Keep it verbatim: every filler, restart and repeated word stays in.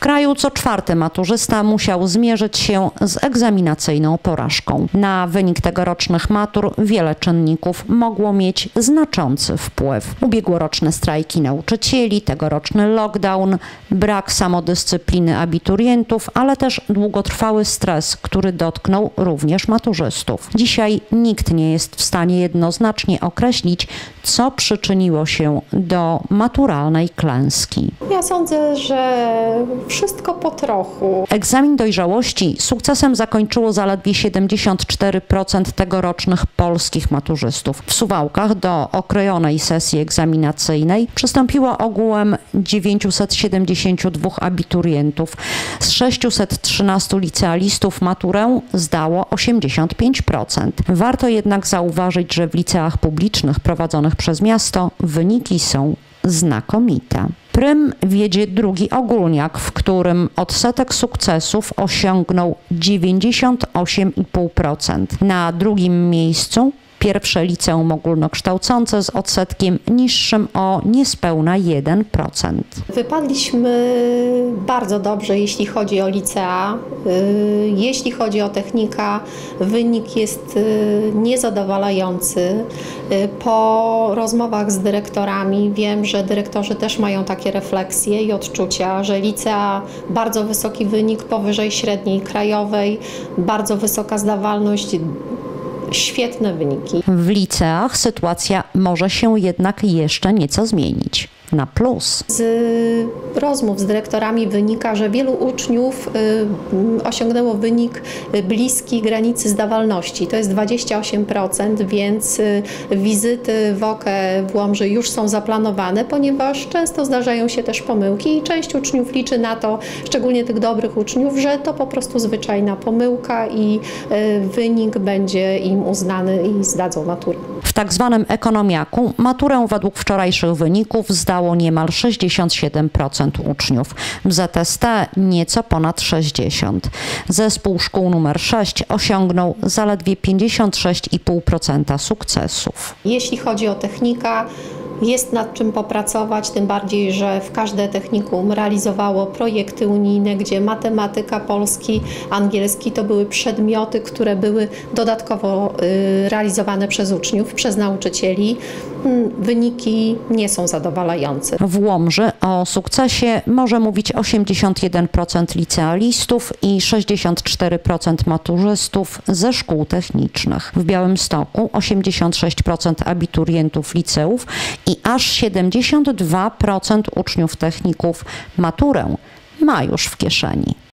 kraju co czwarty maturzysta musiał zmierzyć się z egzaminacyjną porażką. Na wynik tegorocznych matur wiele czynników mogło mieć znaczący wpływ. Ubiegłoroczne strajki nauczycieli, tegoroczny lockdown, brak samodyscypliny abiturientów, ale też długotrwały stres, który dotknął również maturzystów. Dzisiaj nikt nie jest w stanie jednoznacznie określić, co przyczyniło się do maturalnej klęski. Ja sądzę, że wszystko po trochu. Egzamin dojrzałości sukcesem zakończyło zaledwie siedemdziesiąt cztery procent tegorocznych polskich maturzystów. W Suwałkach do okrojonej sesji egzaminacyjnej przystąpiło ogółem dziewięćset siedemdziesiąt dwa abiturientów. Z sześciuset trzynastu licealistów maturę zdało osiemdziesiąt pięć procent. Warto jednak zauważyć, że w liceach publicznych prowadzonych przez miasto wyniki są znakomite. Prym wiedzie drugi ogólniak, w którym odsetek sukcesów osiągnął dziewięćdziesiąt osiem i pół procent. Na drugim miejscu pierwsze liceum ogólnokształcące z odsetkiem niższym o niespełna jeden procent. Wypadliśmy bardzo dobrze, jeśli chodzi o licea. Jeśli chodzi o technika, wynik jest niezadowalający. Po rozmowach z dyrektorami wiem, że dyrektorzy też mają takie refleksje i odczucia, że licea bardzo wysoki wynik powyżej średniej krajowej, bardzo wysoka zdawalność, świetne wyniki. W liceach sytuacja może się jednak jeszcze nieco zmienić. Na plus. Z rozmów z dyrektorami wynika, że wielu uczniów y, osiągnęło wynik bliski granicy zdawalności. To jest dwadzieścia osiem procent, więc y, wizyty w O K E w Łomży już są zaplanowane, ponieważ często zdarzają się też pomyłki i część uczniów liczy na to, szczególnie tych dobrych uczniów, że to po prostu zwyczajna pomyłka i y, wynik będzie im uznany i zdadzą maturę. W tak zwanym ekonomiaku maturę według wczorajszych wyników zdało niemal sześćdziesiąt siedem procent uczniów. W Z S T nieco ponad sześćdziesiąt procent. Zespół szkół numer sześć osiągnął zaledwie pięćdziesiąt sześć i pół procent sukcesów. Jeśli chodzi o technika, jest nad czym popracować, tym bardziej, że w każde technikum realizowało projekty unijne, gdzie matematyka, polski, angielski to były przedmioty, które były dodatkowo y, realizowane przez uczniów, przez nauczycieli. Wyniki nie są zadowalające. W Łomży o sukcesie może mówić osiemdziesiąt jeden procent licealistów i sześćdziesiąt cztery procent maturzystów ze szkół technicznych. W Białymstoku osiemdziesiąt sześć procent abiturientów liceów i aż siedemdziesiąt dwa procent uczniów techników maturę ma już w kieszeni.